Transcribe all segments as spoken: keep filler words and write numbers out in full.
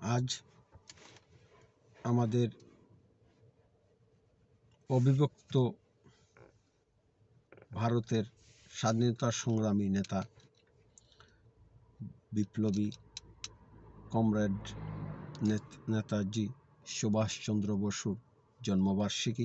আজ আমাদের অবিভক্ত ভারতের স্বাধীনতা সংগ্রামী নেতা বিপ্লবী কমরেড নেতাজি সুভাষ চন্দ্র বসুর জন্মবার্ষিকী।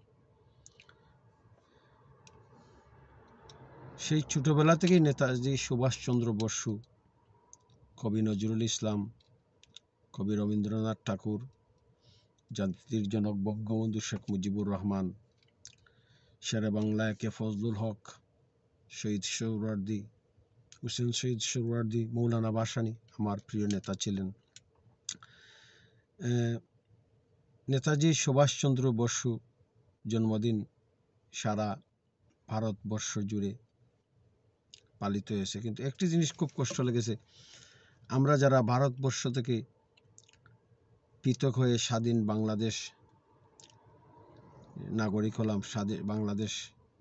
সেই ছোটবেলা থেকেই নেতাজি সুভাষ চন্দ্র বসু, কবি নজরুল ইসলাম, কবি রবীন্দ্রনাথ ঠাকুর, জাতির জনক বঙ্গবন্ধু শেখ মুজিবুর রহমান, শেরে বাংলা একে ফজলুল হক, শহীদ সোহরাওয়ার্দী, হুসেন শহীদ সোহরাওয়ার্দী, মৌলানা ভাসানী আমার প্রিয় নেতা ছিলেন। নেতাজি সুভাষচন্দ্র বসু জন্মদিন সারা ভারতবর্ষ জুড়ে পালিত হয়েছে, কিন্তু একটি জিনিস খুব কষ্ট লেগেছে, আমরা যারা ভারতবর্ষ থেকে পৃথক হয়ে স্বাধীন বাংলাদেশ নাগরিক হলাম, স্বাধীন বাংলাদেশ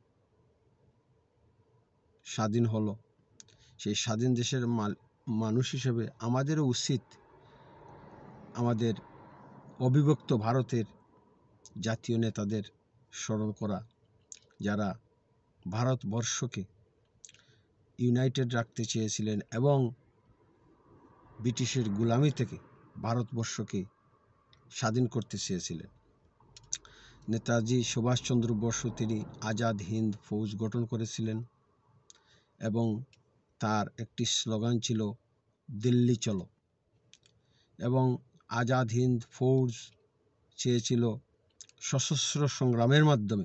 স্বাধীন হলো, সেই স্বাধীন দেশের মানুষ হিসেবে আমাদেরও উচিত আমাদের অবিভক্ত ভারতের জাতীয় নেতাদের স্মরণ করা, যারা ভারতবর্ষকে ইউনাইটেড রাখতে চেয়েছিলেন এবং ব্রিটিশের গোলামি থেকে ভারতবর্ষকে স্বাধীন করতে চেয়েছিলেন। নেতাজি সুভাষচন্দ্র বসু তিনি আজাদ হিন্দ ফৌজ গঠন করেছিলেন এবং তার একটি স্লোগান ছিল দিল্লি চলো, এবং আজাদ হিন্দ ফৌজ চেয়েছিল সশস্ত্র সংগ্রামের মাধ্যমে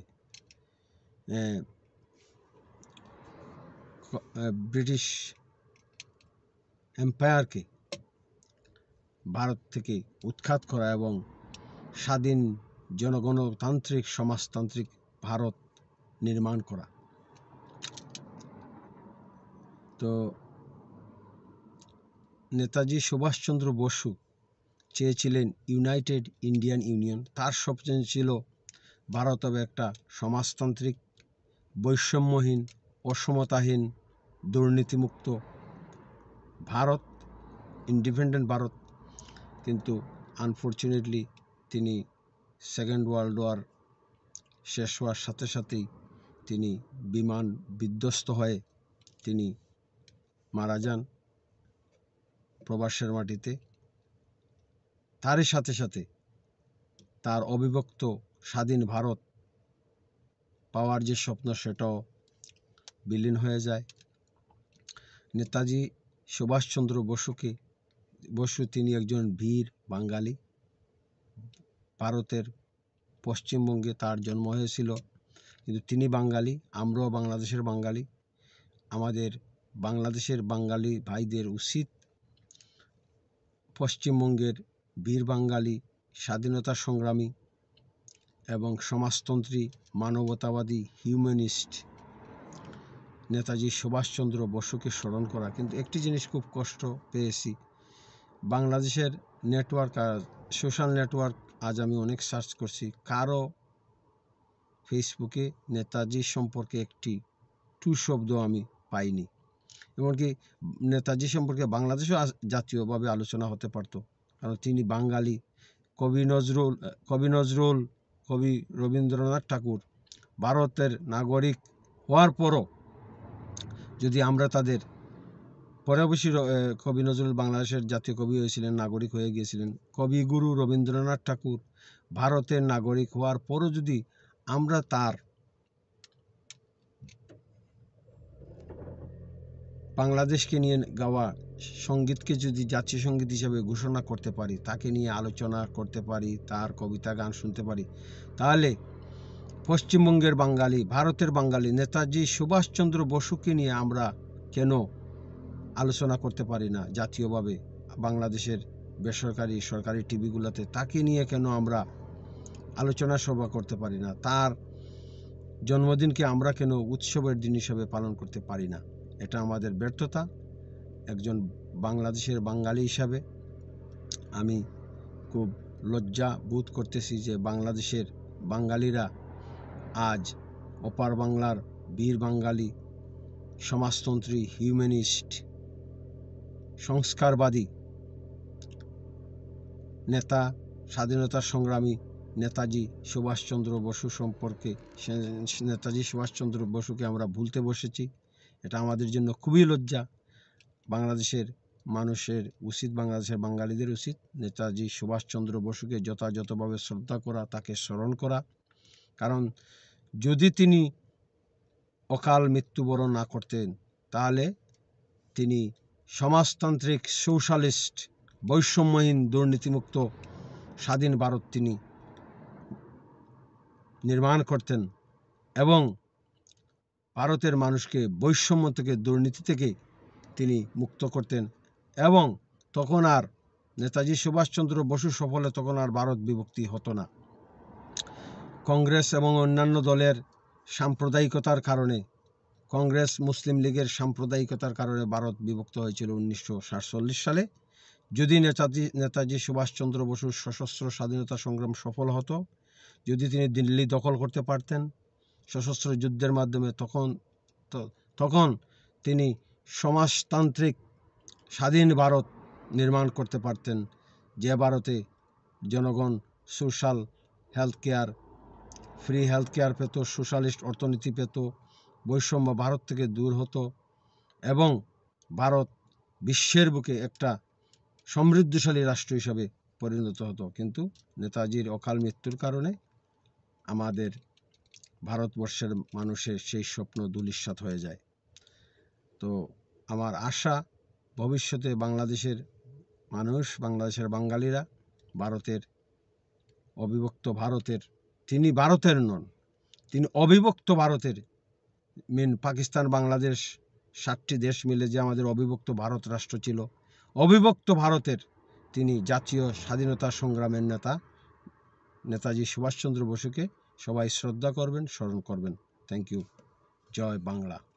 ব্রিটিশ এম্পায়ারকে ভারত থেকে উৎখাত করা এবং স্বাধীন জনগণতান্ত্রিক সমাজতান্ত্রিক ভারত নির্মাণ করা। তো নেতাজি সুভাষচন্দ্র বসু চেয়েছিলেন ইউনাইটেড ইন্ডিয়ান ইউনিয়ন, তার স্বপ্ন ছিল ভারত হবে একটা সমাজতান্ত্রিক, বৈষম্যহীন, অসমতাহীন, দুর্নীতিমুক্ত ভারত, ইন্ডিপেন্ডেন্ট ভারত। কিন্তু আনফর্চুনেটলি তিনি সেকেন্ড ওয়ার্ল্ড ওয়ার শেষ হওয়ার সাথে সাথেই তিনি বিমান বিধ্বস্ত হয়ে তিনি মারা যান প্রবাসের মাটিতে। তারই সাথে সাথে তার অবিভক্ত স্বাধীন ভারত পাওয়ার যে স্বপ্ন সেটাও বিলীন হয়ে যায়। নেতাজি সুভাষচন্দ্র বসুকে বসু তিনি একজন বীর বাঙালি। ভারতের পশ্চিমবঙ্গে তার জন্ম হয়েছিল, কিন্তু তিনি বাঙালি, আমরাও বাংলাদেশের বাঙালি। আমাদের বাংলাদেশের বাঙালি ভাইদের উচিত পশ্চিমবঙ্গের বীর বাঙালি স্বাধীনতা সংগ্রামী এবং সমাজতন্ত্রী মানবতাবাদী হিউম্যানিস্ট নেতাজি সুভাষচন্দ্র বসুকে স্মরণ করা। কিন্তু একটি জিনিস খুব কষ্ট পেয়েছি, বাংলাদেশের নেটওয়ার্ক, সোশ্যাল নেটওয়ার্ক, আজ আমি অনেক সার্চ করছি, কারো ফেসবুকে নেতাজি সম্পর্কে একটি টু শব্দ আমি পাইনি। এমনকি নেতাজি সম্পর্কে বাংলাদেশেও জাতীয়ভাবে আলোচনা হতে পারত, কারণ তিনি বাঙালি। কবি নজরুল কবি নজরুল কবি রবীন্দ্রনাথ ঠাকুর ভারতের নাগরিক হওয়ার পরও যদি আমরা তাদের পরে অবশ্যই কবি নজরুল বাংলাদেশের জাতীয় কবি হয়েছিলেন, নাগরিক হয়ে গিয়েছিলেন। কবিগুরু রবীন্দ্রনাথ ঠাকুর ভারতের নাগরিক হওয়ার পরও যদি আমরা তার বাংলাদেশকে নিয়ে গাওয়া সঙ্গীতকে যদি জাতীয় সঙ্গীত হিসেবে ঘোষণা করতে পারি, তাকে নিয়ে আলোচনা করতে পারি, তার কবিতা গান শুনতে পারি, তাহলে পশ্চিমবঙ্গের বাঙালি, ভারতের বাঙালি নেতাজি সুভাষচন্দ্র বসুকে নিয়ে আমরা কেন আলোচনা করতে পারি না জাতীয়ভাবে? বাংলাদেশের বেসরকারি সরকারি টিভিগুলোতে তাকে নিয়ে কেন আমরা আলোচনা সভা করতে পারি না? তার জন্মদিনকে আমরা কেন উৎসবের দিন হিসেবে পালন করতে পারি না? এটা আমাদের ব্যর্থতা। একজন বাংলাদেশের বাঙালি হিসাবে আমি খুব লজ্জা বোধ করতেছি যে বাংলাদেশের বাঙালিরা আজ অপার বাংলার বীর বাঙালি সমাজতন্ত্রী হিউম্যানিস্ট সংস্কারবাদী নেতা, স্বাধীনতা সংগ্রামী নেতাজি সুভাষচন্দ্র বসু সম্পর্কে নেতাজি সুভাষচন্দ্র বসুকে আমরা ভুলতে বসেছি। এটা আমাদের জন্য খুবই লজ্জা। বাংলাদেশের মানুষের উচিত, বাংলাদেশের বাঙালিদের উচিত নেতাজি সুভাষচন্দ্র বসুকে যথাযথভাবে শ্রদ্ধা করা, তাকে স্মরণ করা। কারণ যদি তিনি অকাল মৃত্যুবরণ না করতেন তাহলে তিনি সমাজতান্ত্রিক, সোশ্যালিস্ট, বৈষম্যহীন, দুর্নীতিমুক্ত স্বাধীন ভারত তিনি নির্মাণ করতেন এবং ভারতের মানুষকে বৈষম্য থেকে, দুর্নীতি থেকে তিনি মুক্ত করতেন। এবং তখন আর নেতাজি সুভাষচন্দ্র বসু সফলে তখন আর ভারত বিভক্তি হতো না। কংগ্রেস এবং অন্যান্য দলের সাম্প্রদায়িকতার কারণে, কংগ্রেস মুসলিম লীগের সাম্প্রদায়িকতার কারণে ভারত বিভক্ত হয়েছিল উনিশশো সাতচল্লিশ সালে। যদি নেতাজি নেতাজি সুভাষচন্দ্র বসুর সশস্ত্র স্বাধীনতা সংগ্রাম সফল হতো, যদি তিনি দিল্লি দখল করতে পারতেন সশস্ত্র যুদ্ধের মাধ্যমে, তখন তখন তিনি সমাজতান্ত্রিক স্বাধীন ভারত নির্মাণ করতে পারতেন, যে ভারতে জনগণ social health care, free health care পেত, সোশ্যালিস্ট অর্থনীতি পেত, বৈষম্য ভারত থেকে দূর হতো এবং ভারত বিশ্বের বুকে একটা সমৃদ্ধশালী রাষ্ট্র হিসাবে পরিণত হতো। কিন্তু নেতাজির অকাল মৃত্যুর কারণে আমাদের ভারতবর্ষের মানুষের সেই স্বপ্ন ধূলিসাৎ হয়ে যায়। তো আমার আশা, ভবিষ্যতে বাংলাদেশের মানুষ, বাংলাদেশের বাঙালিরা ভারতের, অবিভক্ত ভারতের, তিনি ভারতের নন, তিনি অবিভক্ত ভারতের, মিন পাকিস্তান, বাংলাদেশ, সাতটি দেশ মিলে যে আমাদের অবিভক্ত ভারত রাষ্ট্র ছিল, অবিভক্ত ভারতের তিনি জাতীয় স্বাধীনতা সংগ্রামের নেতা নেতাজি সুভাষচন্দ্র বসুকে সবাই শ্রদ্ধা করবেন, স্মরণ করবেন। Thank you. জয় বাংলা।